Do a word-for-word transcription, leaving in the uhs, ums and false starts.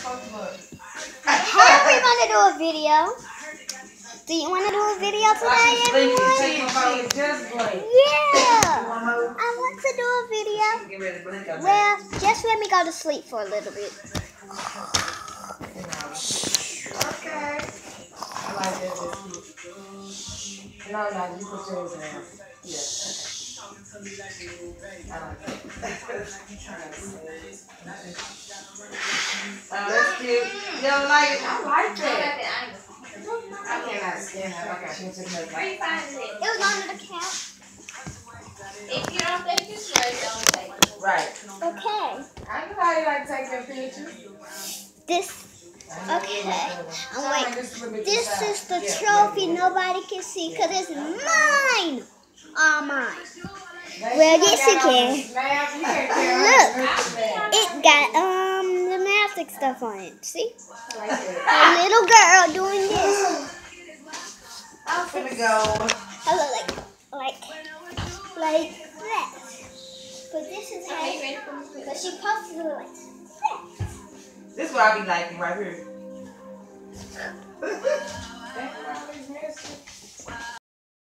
Hey, we want to do a video. Do you want to do a video today, everyone? Yeah. I want to do a video. Well, just let me go to sleep for a little bit. Okay. I like that. No, no, you put yours in. Yeah. I like that. Oh, that's cute. You don't like it? I like that. I cannot stand that. Okay, she'll just make Where you finding it? It was under the couch. If you don't think it's right, don't take it. right. Okay. I know how you like taking pictures. This. Okay. And wait. This is the trophy nobody can see because it's mine. All mine. Well, yes, you can. Look, it got um gymnastic stuff on it. See, a little girl doing this. Here we go. I look like like like that. But this is how. But she posted it like that. This is what I be liking right here.